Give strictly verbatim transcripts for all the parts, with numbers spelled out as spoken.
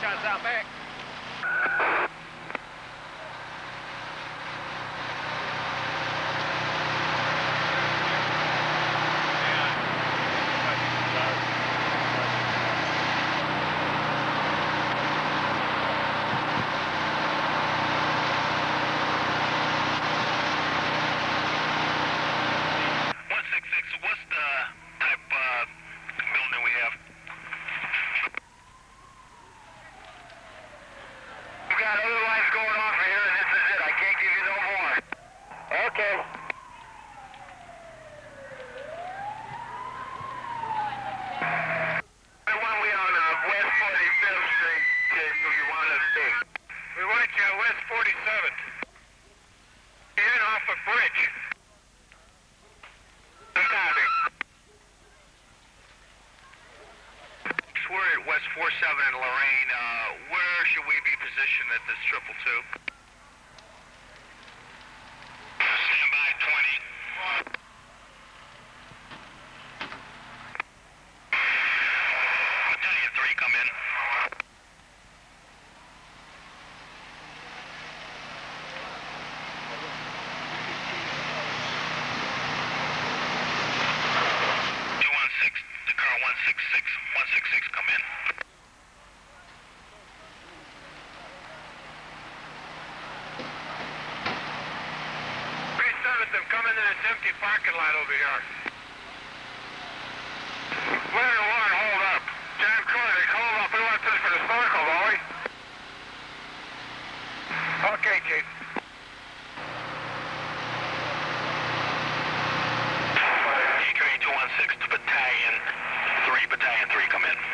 shots out back. What's the type uh, building we have? We've got other lines going on for here, and this is it. I can't give you no more. Okay. The one we on uh, West forty-fifth Street, Jason, you want us to? We want you at West forty-seventh. You're in off a bridge. We're at West forty-seven in Lorraine. Uh, where should we be positioned at this triple two? Stand by twenty. Battalion three, come in. two one six, the car one six six, one six six, come in. I'm coming in this empty parking lot over here. Letter one, hold up. John Cornick, hold up. We want this for the snorkel, don't we? Okay, Chief. D three two one six to Battalion three, Battalion three, come in.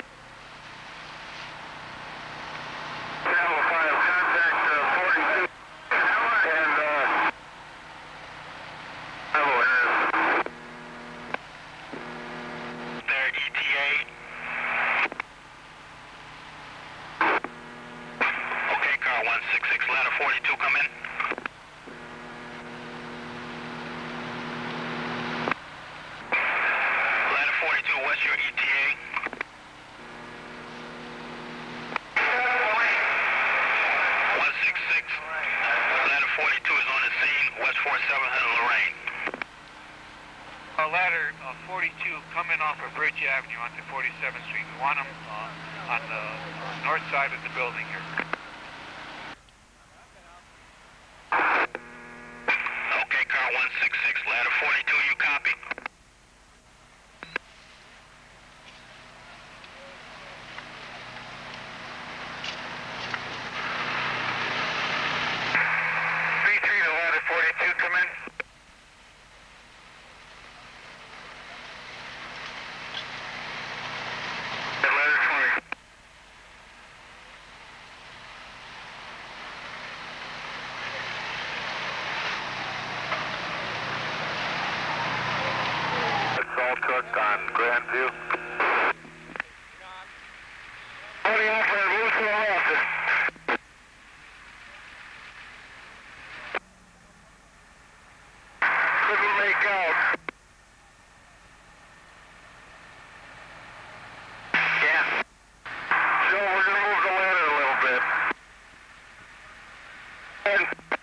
Channel five, contact uh, forty-two. And, uh... Their E T A. Okay, car one six six, ladder forty-two, come in. Ladder forty-two, what's your E T A? one six six, ladder forty-two is on the scene, West forty-seventh and Lorraine. Uh, ladder uh, forty-two coming off of Bridge Avenue onto forty-seventh Street. We want them uh, on the north side of the building here. Okay, car one six six, ladder forty-two, you copy? B three to ladder forty-two, come in. Cook on Grandview. Holding off for move to the left. Couldn't make out. Yeah. So we're going to move the ladder a little bit. And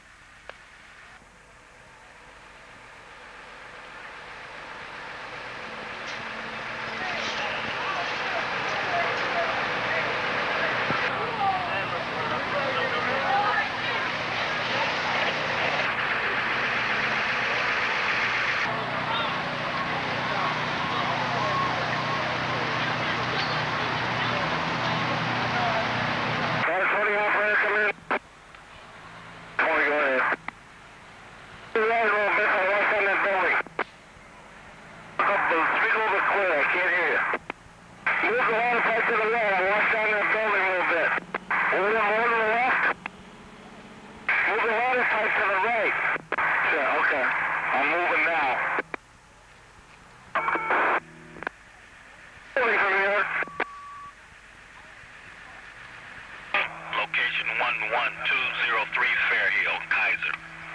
one one two zero three Fairhill, Kaiser.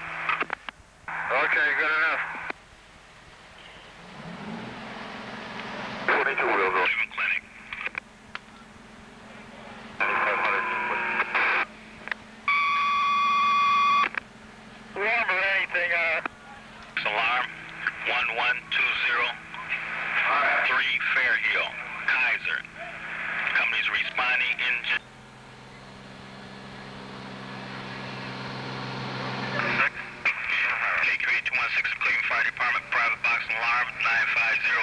Okay, good enough. twenty-two wheels, Cleveland Clinic.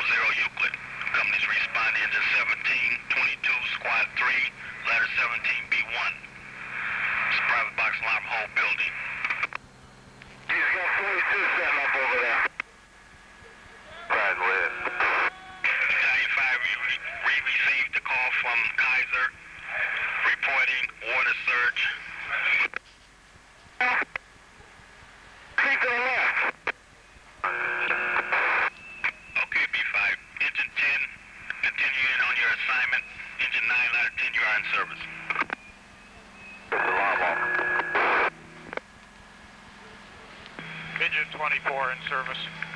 zero Euclid. Companies respond to engine seventeen twenty-two, squad three, ladder seventeen B one. It's a private box alarm, whole building. He's got forty-two setting up over there. Right, Liz. Battalion five, we, we received a call from Kaiser reporting water surge. Keep to the left. Okay, B five. Engine ten, continue in on your assignment. Engine nine, ladder ten, you are in service. Engine twenty-four in service.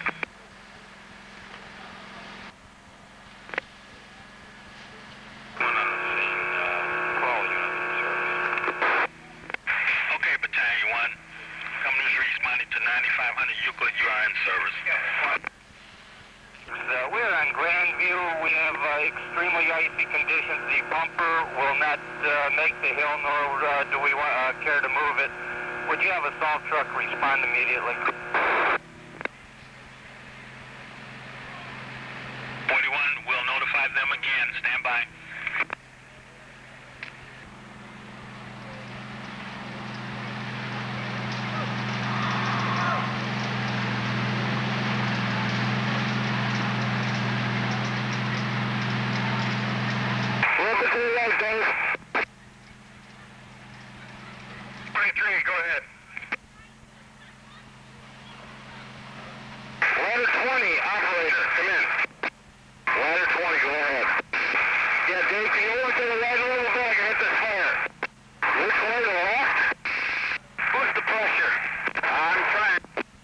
Okay, Battalion one. Companies responding to ninety-five hundred Euclid, you are in service. Uh, we're on Grandview. We have uh, extremely icy conditions. The bumper will not uh, make the hill, nor uh, do we want, uh, care to move it. Would you have a salt truck respond immediately? forty-one, we'll notify them again. Stand by. twenty-three, go ahead. Ladder twenty, operator, come in. Ladder twenty, go ahead. Yeah, Dave, can you look to the right a little bit? I can hit this fire. Which way, to the left? What's the pressure? I'm trying.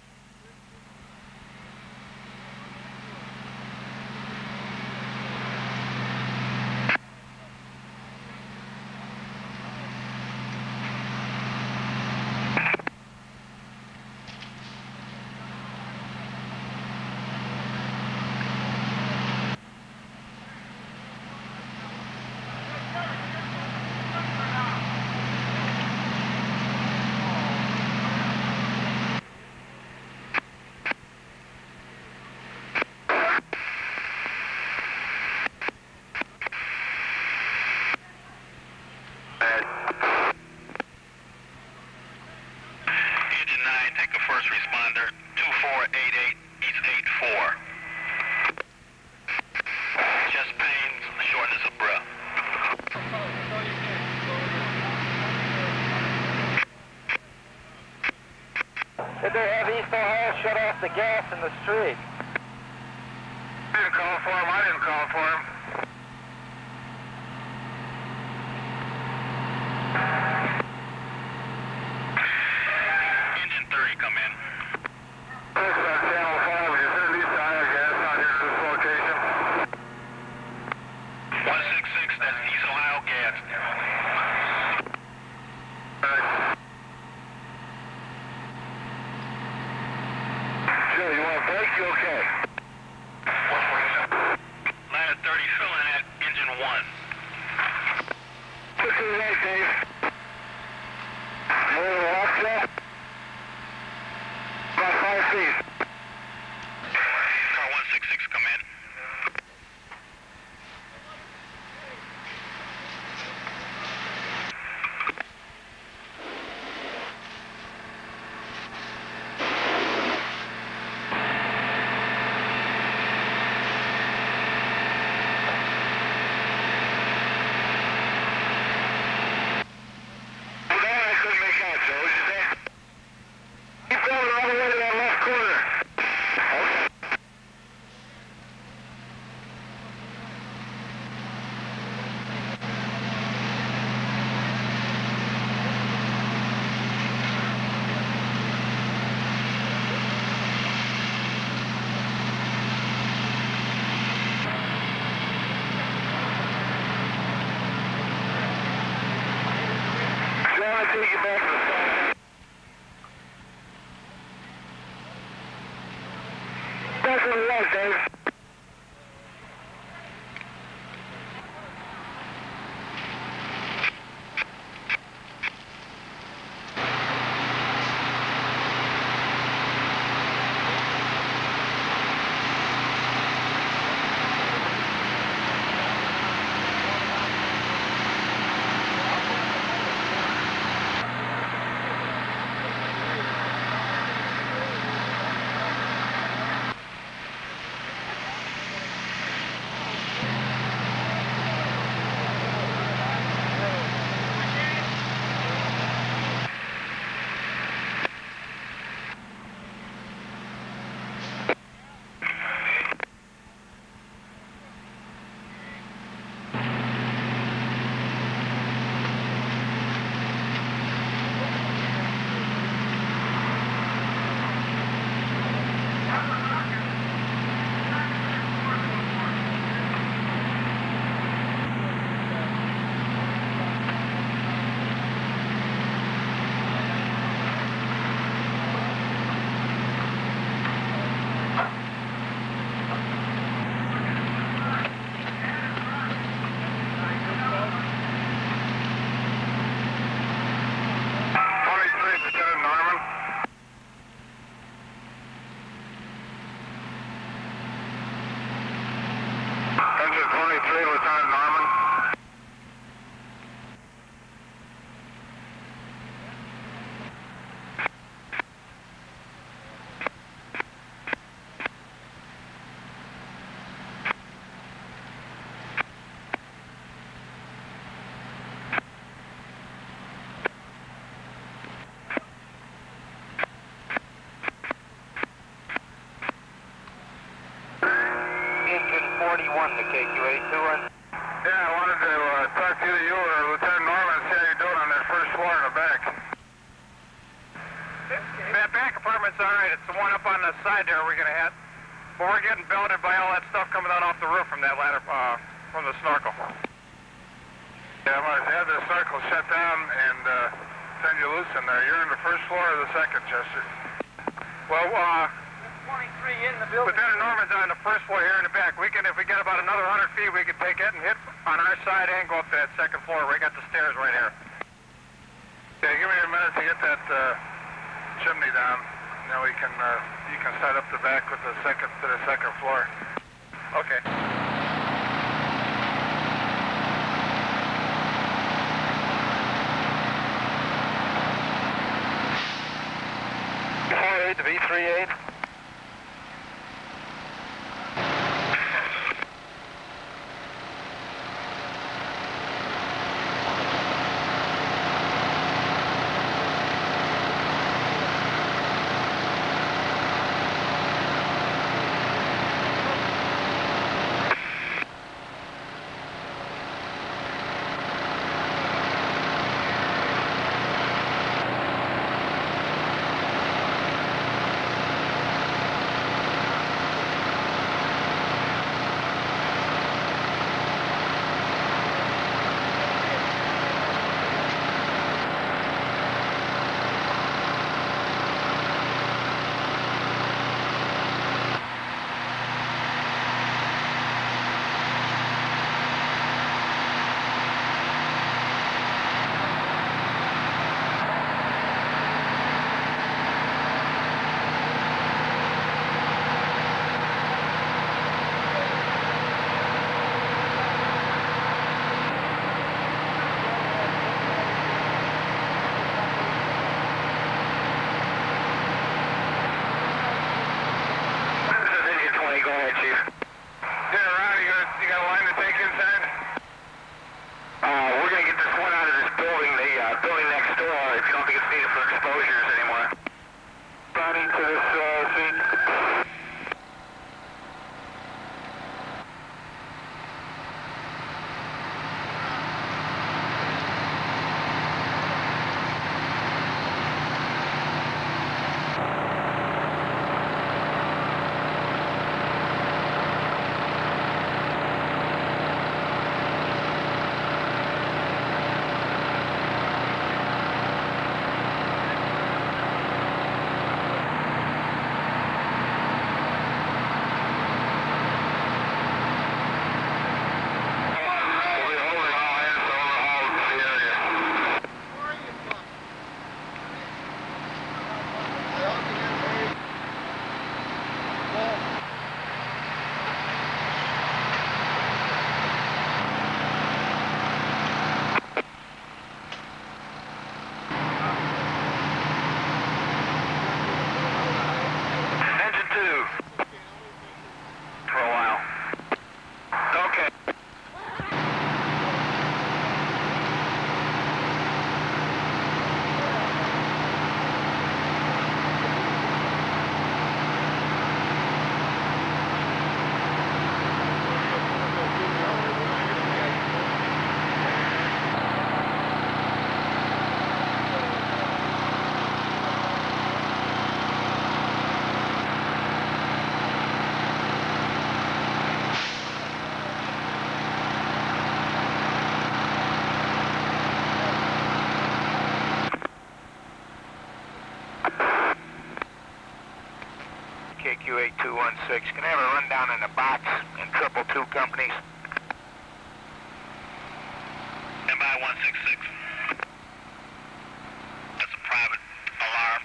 Engine nine, take a first responder, two four eight eight, East eight four. Chest pains, shortness of breath. Did they have East Ohio shut off the gas in the street? I didn't call for him, I didn't call for him. Engine thirty, come in. Channel five, is there East Ohio gas out here to this location? one six six, that's East Ohio gas. Joe, you want a break? You okay? Ladder thirty, fill in twenty-three, Lieutenant Norman. forty-one to K Q A two one. Yeah, I wanted to uh, talk to you or Lieutenant Norman and see how you're doing on that first floor in the back. That back apartment's all right. It's the one up on the side there we're going to hit. But we're getting belted by all that stuff coming out off the roof from that ladder, uh, from the snorkel. Yeah, I'm going to have the snorkel shut down and uh, send you loose in there. You're in the first floor or the second, Chester? Well, uh... twenty-three in the building. Lieutenant Norman's on the first floor here in the back. We can, if we get about another one hundred feet, we can take it and hit on our side and go up to that second floor. We got the stairs right here. Yeah, give me a minute to get that uh, chimney down. Now we can, uh, you can start up the back with the second to the second floor. Okay. B four eight to B three eight. K Q eight two one six. Can I have a rundown on the box and triple two companies? M I one six six. That's a private alarm.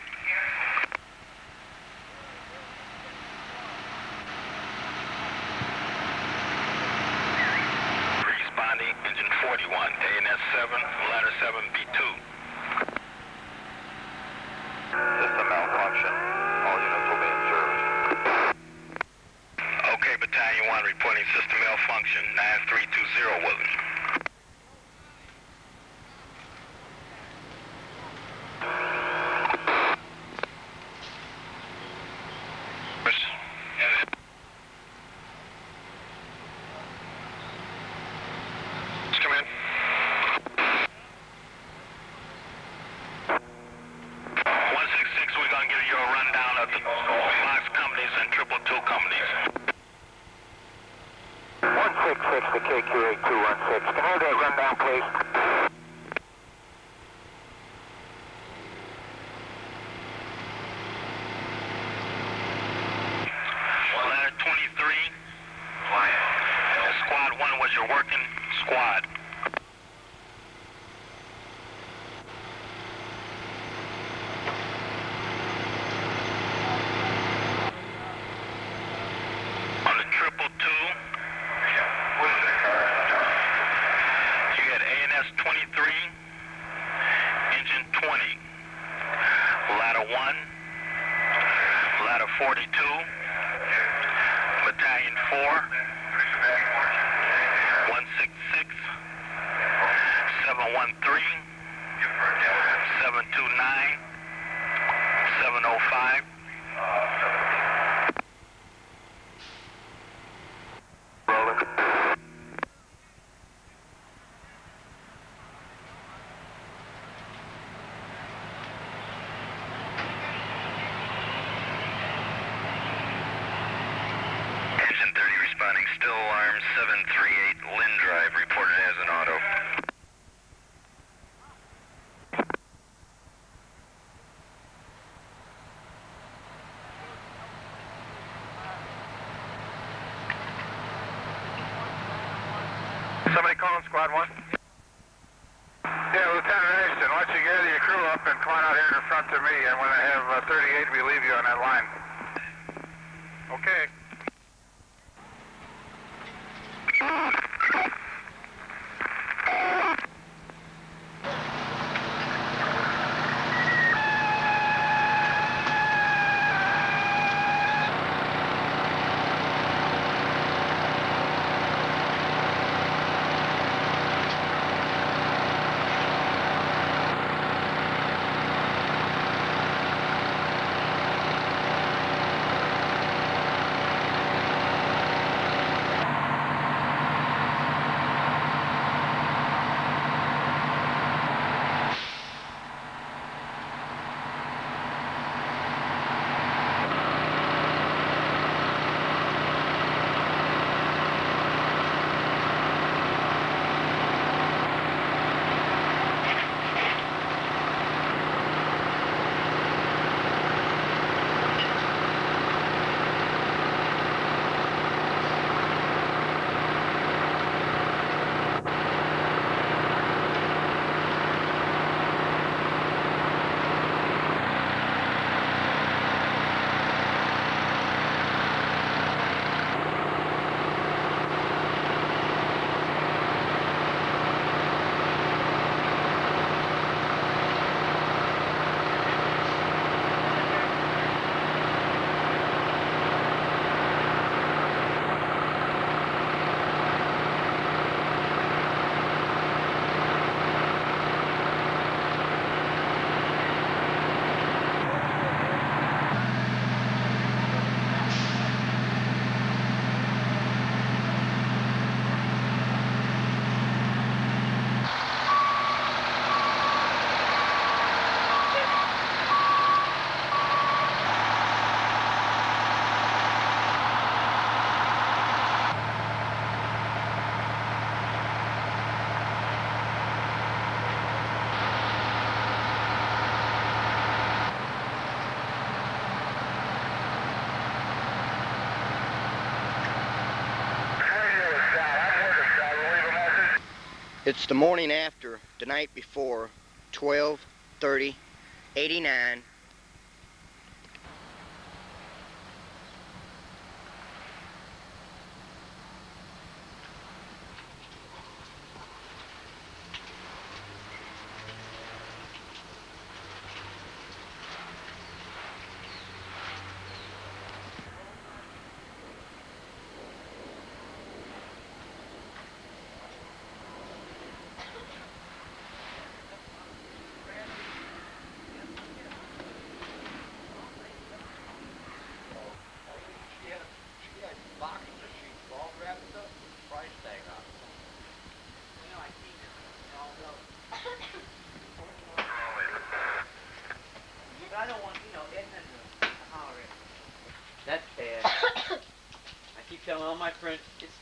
malfunction, nine three two zero Williams. The K Q eight two one six. Can I have that rundown, please? Ladder twenty-three. Squad one was your working squad. On the triple two. twenty-three, engine twenty, ladder one, ladder forty-two, battalion four, one six six, seven one three, seven two nine, seven oh five. Responding, still alarm seven three eight, Lynn Drive, reported as an auto. Somebody calling squad one? Yeah, Lieutenant Ashton, why don't you gather your crew up and come on out here in front to me, and when I have uh, thirty-eight, we leave you on that line. Okay. It's the morning after, the night before, twelve thirty, eighty-nine.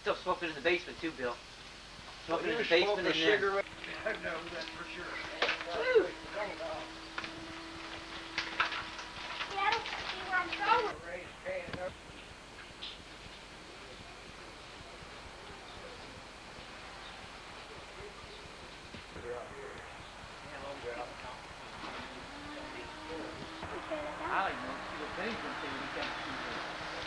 Still smoking in the basement too, Bill. Smoking Well, in the basement in there. cigarette. I know that for sure. Woo. See, I don't see where I'm going. I like to see what Benny's gonna say when he comes through here.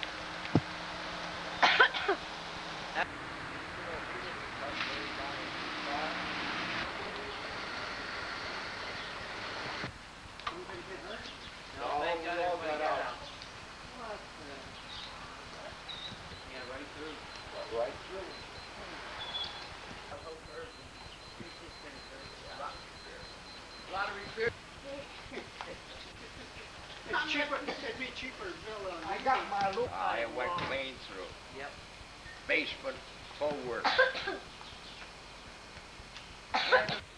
No, thank God everybody got out. Yeah, right through. Right through. A lot of repair. It's cheaper. It'd be cheaper to drill on. I got my loop. I went clean through. Yep. Basement, full work.